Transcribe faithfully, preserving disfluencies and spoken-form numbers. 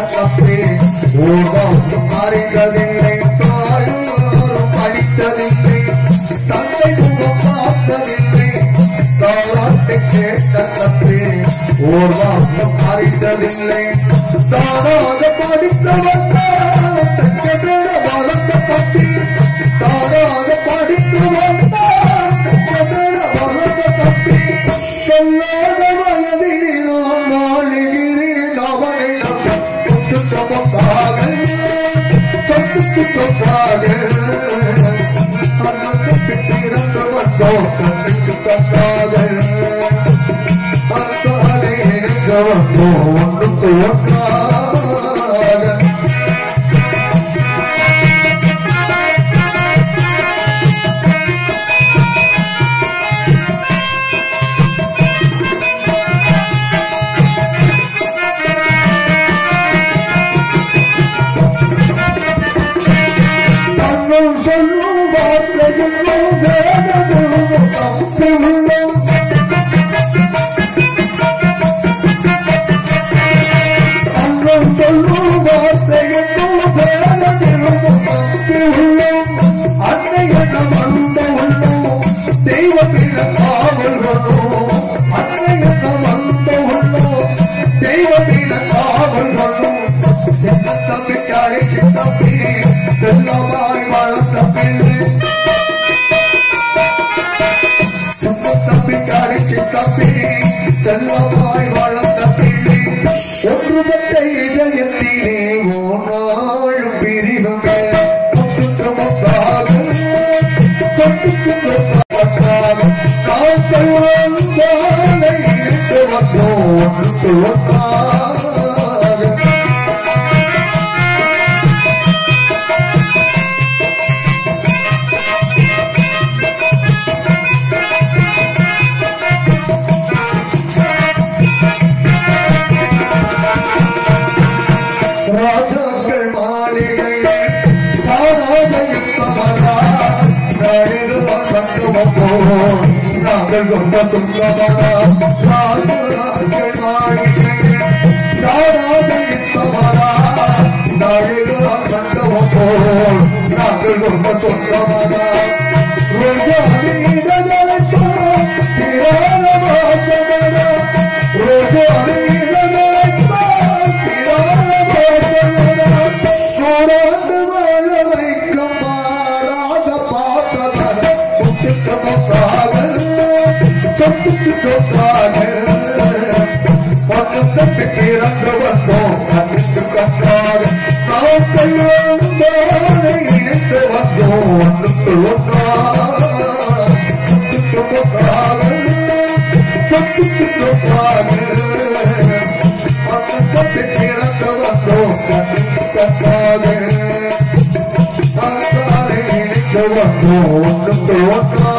தப்பே ஓடாவும் அறிந்ததில்லை தாயோரும் படித்ததில்லை தந்தை முகம் பார்த்ததில்லை தாராட்டை கேட்ட தப்பே ஓடாவும் அறிந்ததில்லை தாராக படித்தவன் வளர்ந்த தப்பி தாராக படித்தவன் வளர்ந்த தப்பி சொல்லாத வயதில் நான் நாளுகிறேன் அவனை நம்ப சொத்து சொத்தாக சொத்துக்கு சொத்தாக அன்னுக்கு பிறந்து வந்தோம் கண்ணுக்கு சொத்தாக அன்றாலே இணைந்து வந்தோம் ஒன்றுக்கு ஒன்றாக செல்வமாய் வளர்ந்த பிள்ளை ஒன்றுபட்ட இதயத்திலே ஓனாழும் பிரிவுமே சொத்துக்கு முத்தாக சொத்துக்கு சொத்தாக காத்தல் வந்தாலை இணைந்து வந்தோம் ஒன்றுக்கு ஒன்றாக நாங்கள் கொண்ட துன்பமரா நாங்கள் நாடாத இன்பமரா நாடுகள் கண்டவம் போல் நாங்கள் கொண்ட துன்பமரா சூடாண்டு வாழ வைக்கும் மாறாத பாசமர முத்துக்கு முத்தாக சொத்துக்கு சொத்தாக ஒன்று தப்பி பிறந்து வந்தோம் கண்ணுக்கு கற்றாக நாட்டையோடு இணைத்து வந்தோம் ஒன்றுக்கு ஒன்றாக சொத்துக்கு முத்தாக சொத்துக்கு சொத்தாக ஒன்று தப்பி பிறந்து வந்தோம் கண்ணுக்கு கற்றாக இணைத்து வந்தோம் ஒன்றுக்கு ஒன்றாக